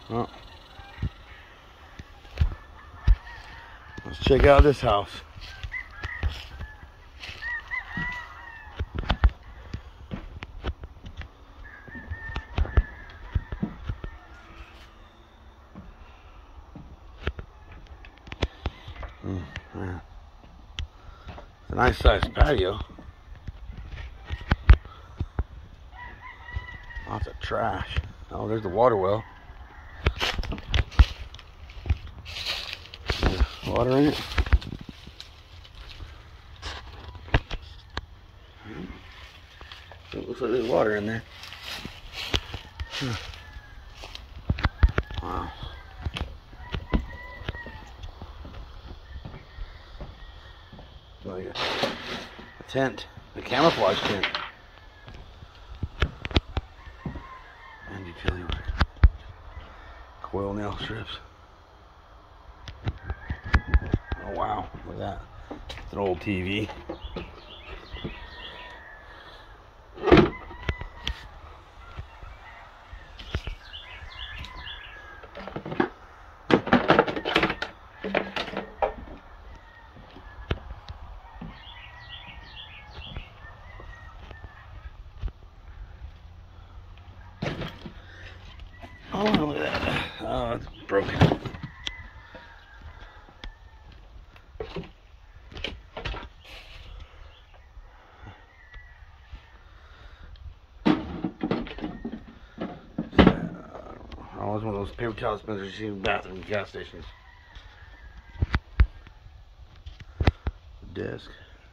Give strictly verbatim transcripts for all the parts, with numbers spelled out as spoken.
Well, let's check out this house. Mm, yeah. It's a nice sized patio. Lots of trash. Oh, there's the water well. There's water in it. It looks like there's water in there. Huh. Wow. Like a, a tent, a camouflage tent. And utility work. Coil nail strips. Oh wow, look at that. It's an old T V. Oh, look at that. Oh, it's broken. Oh, it's one of those paper towel dispensers you see in bathrooms, gas stations. Desk.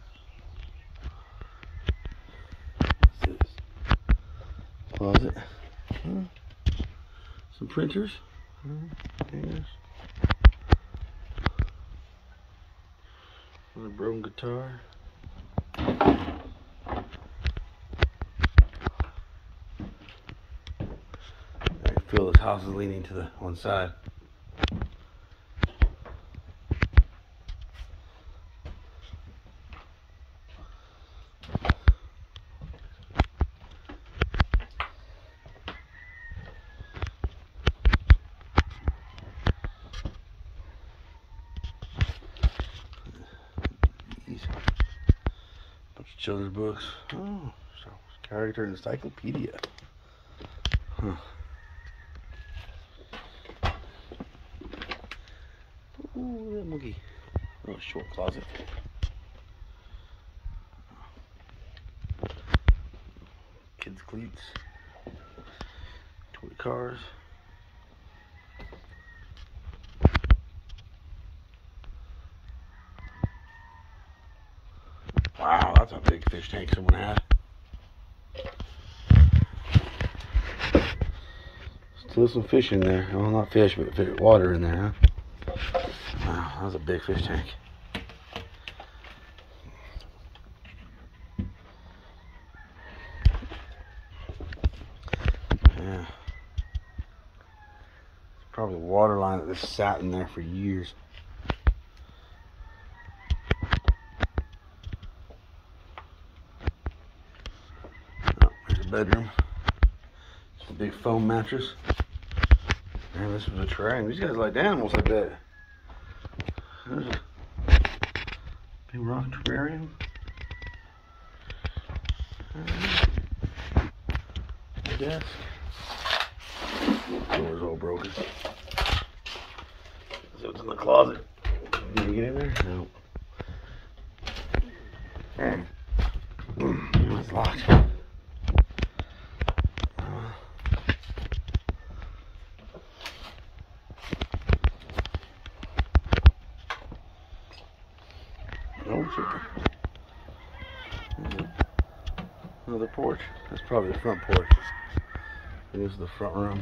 What's this? Closet. Huh? Some printers. Hangers. Another broken guitar. I can feel this house is leaning to the one side. Bunch of children's books. Oh, character encyclopedia. Huh. Ooh, that monkey. Oh, short closet. Kids' cleats. Toy cars. Wow, that's a big fish tank someone had. Still some fish in there. Well, not fish, but fish, water in there, huh? Wow, that was a big fish tank. Yeah. It's probably a water line that just sat in there for years. Oh, there's a bedroom. It's a big foam mattress. Man, this was a terrarium. These guys like animals, I bet. There's a big rock terrarium. The desk. Door's all broken. So it's in the closet. Can you get in there? No. It's locked. Oh, super. Another porch. That's probably the front porch. It is the front room.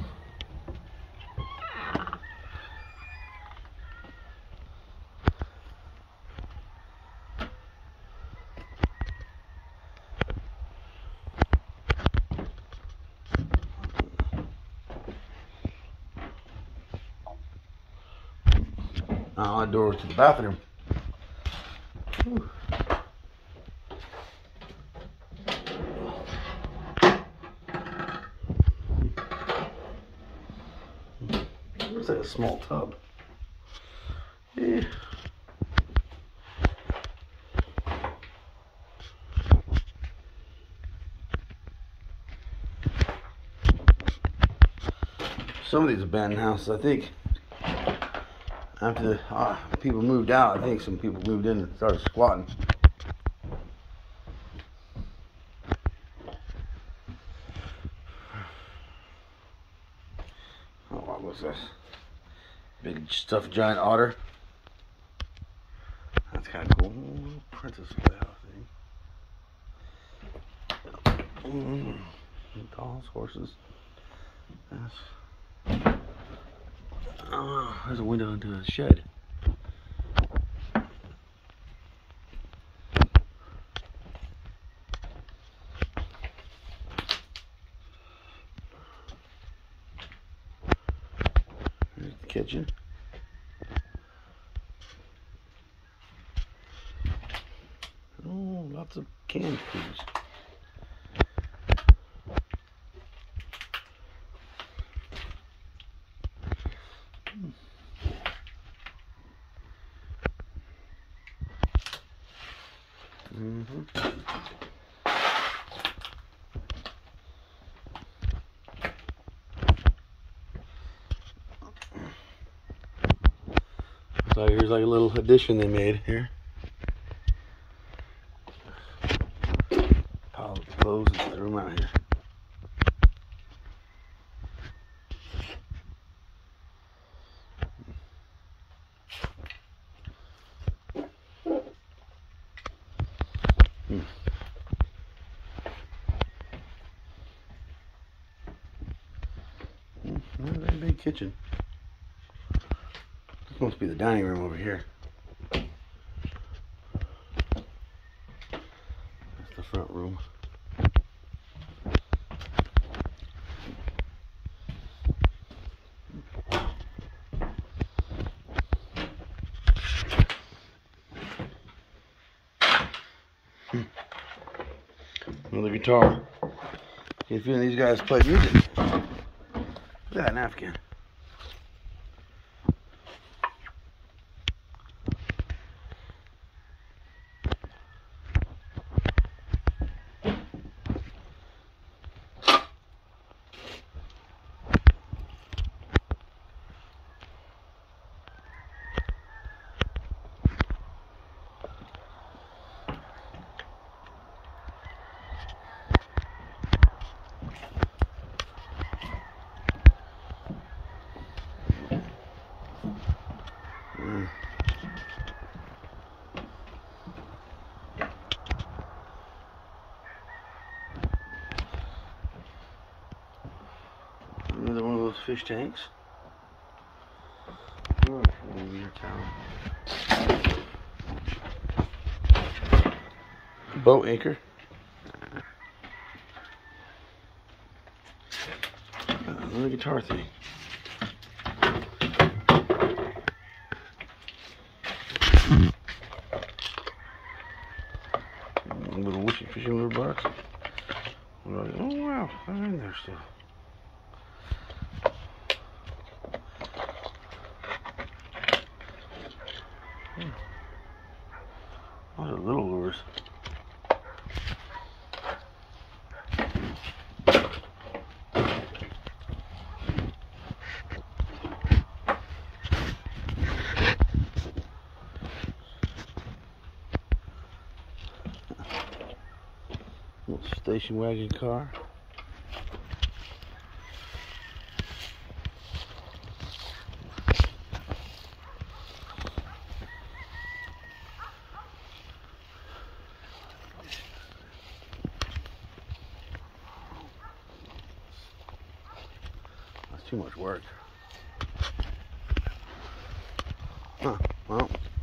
Now that door to the bathroom. Whew. Looks like a small tub. Yeah. Some of these abandoned houses, I think, after the, uh, people moved out, I think some people moved in and started squatting. Oh, what was this? Big stuffed giant otter. That's kind of cool. Ooh, Princess Playhouse thing. Mm. Dolls, horses. Yes. Oh, there's a window into a shed. There's the kitchen. Oh, lots of canned foods. Mm-hmm. So here's like a little addition they made here. Pile of clothes and threw them out here. Hmm. Hmm. Not a very big kitchen. This must be the dining room over here. That's the front room. Hmm. Another guitar. If any of these guys play music. Look at that napkin. Mm. Another one of those fish tanks. Oh, maybe your towel. Boat anchor. Another guitar thing. A little wishy fishing lure box. Oh wow, they're in there still. Hmm. Those are little lures. Little station wagon car. That's too much work. Huh, well.